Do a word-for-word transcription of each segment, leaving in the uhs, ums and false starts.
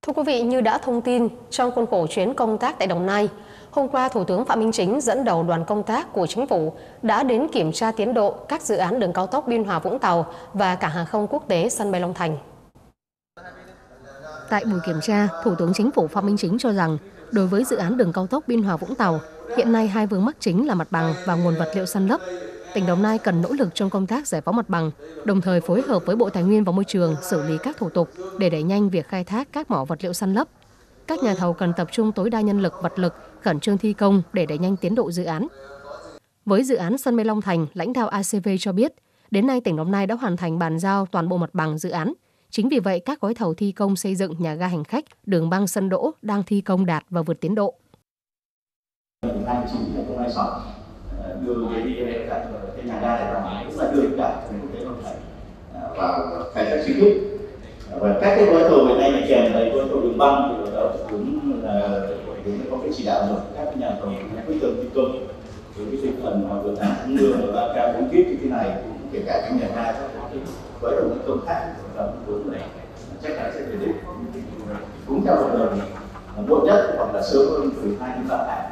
Thưa quý vị, như đã thông tin, trong khuôn khổ chuyến công tác tại Đồng Nai, hôm qua Thủ tướng Phạm Minh Chính dẫn đầu đoàn công tác của Chính phủ đã đến kiểm tra tiến độ các dự án đường cao tốc Biên Hòa - Vũng Tàu và cảng hàng không quốc tế sân bay Long Thành. Tại buổi kiểm tra, Thủ tướng Chính phủ Phạm Minh Chính cho rằng, đối với dự án đường cao tốc Biên Hòa - Vũng Tàu, hiện nay hai vướng mắc chính là mặt bằng và nguồn vật liệu san lấp. Tỉnh Đồng Nai cần nỗ lực trong công tác giải phóng mặt bằng, đồng thời phối hợp với Bộ Tài nguyên và Môi trường xử lý các thủ tục để đẩy nhanh việc khai thác các mỏ vật liệu san lấp. Các nhà thầu cần tập trung tối đa nhân lực, vật lực, khẩn trương thi công để đẩy nhanh tiến độ dự án. Với dự án sân bay Long Thành, lãnh đạo a xê vê cho biết, đến nay tỉnh Đồng Nai đã hoàn thành bàn giao toàn bộ mặt bằng dự án. Chính vì vậy, các gói thầu thi công xây dựng nhà ga hành khách, đường băng sân đỗ đang thi công đạt và vượt tiến độ. Đưa cái cái nhà ga này vào cũng là đưa cả thành phố Long Thành vào khai thác chính thức, và các cái gói thầu hiện nay là kèm với gói thầu đường băng thì đầu cũng là cũng có cái chỉ đạo rồi các nhà thầu quyết tâm thi công với cái tinh thần mà vừa nắng cũng mưa và ba k bốn kíp như thế này, kể cả các nhà ga các cái gói thầu thi công khác và cũng này chắc chắn sẽ về đích đúng theo hợp đồng muộn nhất hoặc là sớm hơn từ hai đến ba tháng.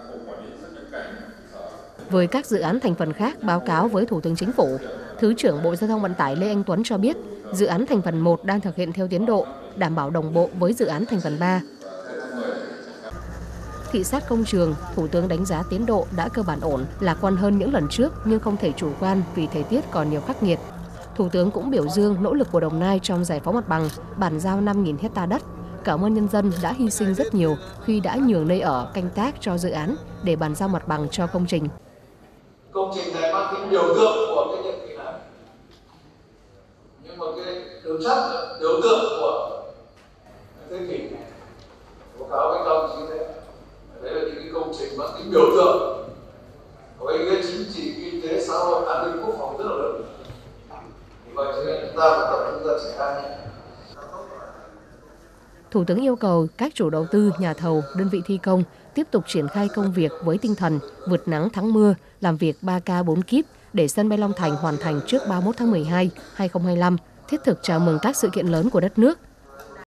Với các dự án thành phần khác báo cáo với Thủ tướng Chính phủ, Thứ trưởng Bộ Giao thông Vận tải Lê Anh Tuấn cho biết, dự án thành phần một đang thực hiện theo tiến độ, đảm bảo đồng bộ với dự án thành phần ba. Thị sát công trường, Thủ tướng đánh giá tiến độ đã cơ bản ổn, lạc quan hơn những lần trước nhưng không thể chủ quan vì thời tiết còn nhiều khắc nghiệt. Thủ tướng cũng biểu dương nỗ lực của Đồng Nai trong giải phóng mặt bằng, bàn giao năm nghìn hectare đất. Cảm ơn nhân dân đã hy sinh rất nhiều khi đã nhường nơi ở, canh tác cho dự án để bàn giao mặt bằng cho công trình. Công trình này mang tính biểu tượng của cái nhiệm kỳ này, nhưng mà cái đường sắt biểu tượng của thế kỷ này. Báo cáo với các đồng chí đấy, đấy là những cái công trình mang tính biểu tượng có ý nghĩa chính trị, kinh tế, xã hội, an ninh quốc phòng rất là lớn. Vì vậy cho nên chúng ta phải tập trung ra triển khai nhé. Thủ tướng yêu cầu các chủ đầu tư, nhà thầu, đơn vị thi công tiếp tục triển khai công việc với tinh thần vượt nắng thắng mưa, làm việc ba k bốn kíp để sân bay Long Thành hoàn thành trước ba mươi mốt tháng mười hai năm hai nghìn không trăm hai mươi lăm, thiết thực chào mừng các sự kiện lớn của đất nước.